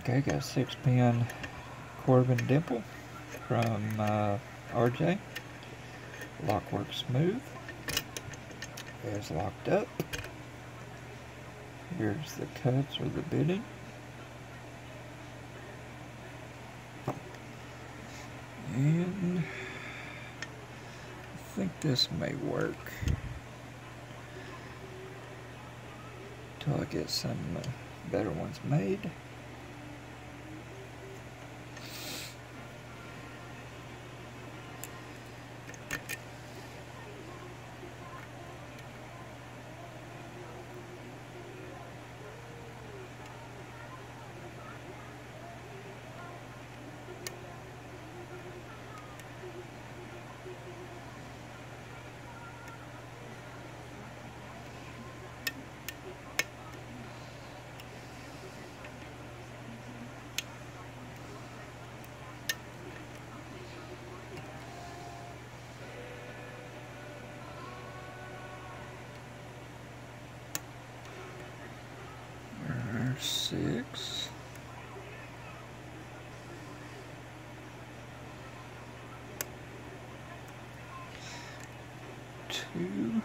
Okay, got a 6-pin Corbin Dimple from RJ. Lock works smooth. It's locked up. Here's the cuts or the bitting. And I think this may work until I get some better ones made. There's 6. 2.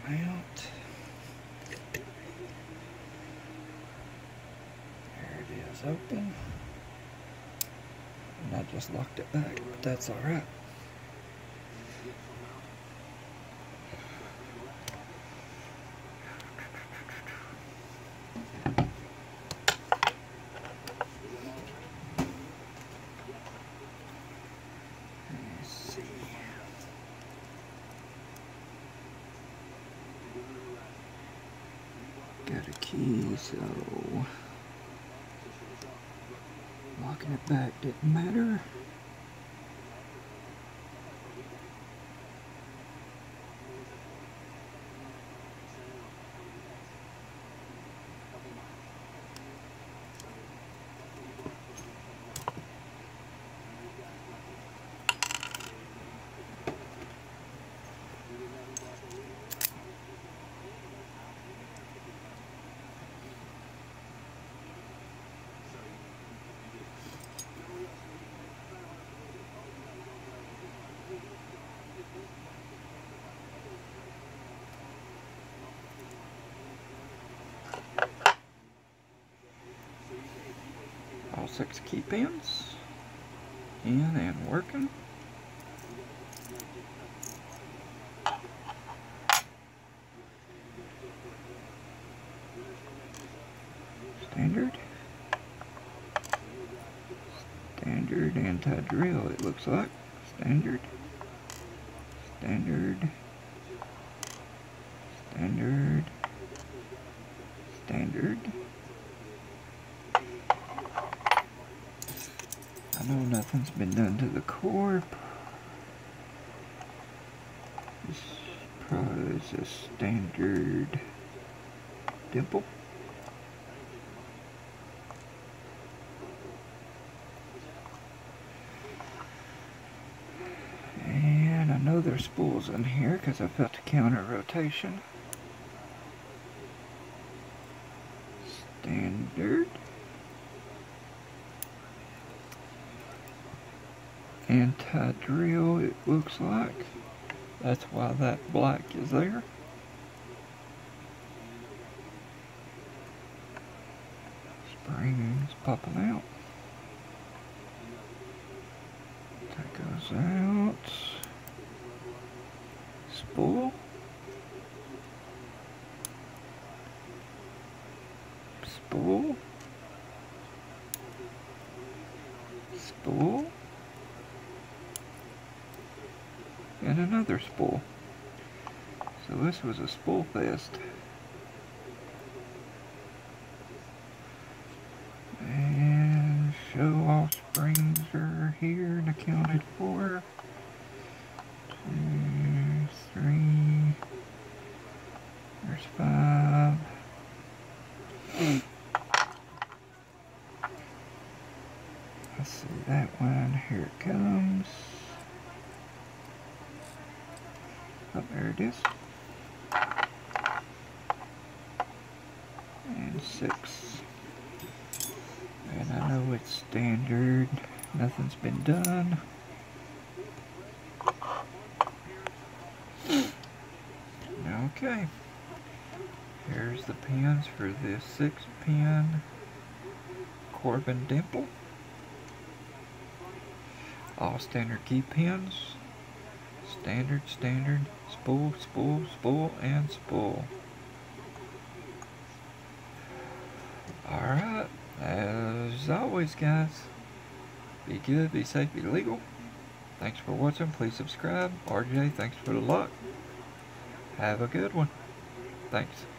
out. There it is, open. And I just locked it back, but that's alright. Got a key, so locking it back didn't matter. All 6 key pins in and working. Standard anti-drill, it looks like. Standard. I know nothing's been done to the core. This probably is a standard dimple. And I know there's spools in here because I felt the counter rotation. Standard. Anti-drill, it looks like. That's why that black is there. Springs popping out. That goes out. Spool. Spool. Spool. And another spool. So this was a spool fest. And show off springs are here and accounted for. 2, 3. There's 5. Let's see that one. Here it comes. Oh, there it is. And 6. And I know it's standard. Nothing's been done. Okay. Here's the pins for this 6-pin Corbin Dimple. All standard key pins. Standard, spool, and spool. Alright, as always guys, be good, be safe, be legal. Thanks for watching, please subscribe. RJ, thanks for the luck. Have a good one. Thanks.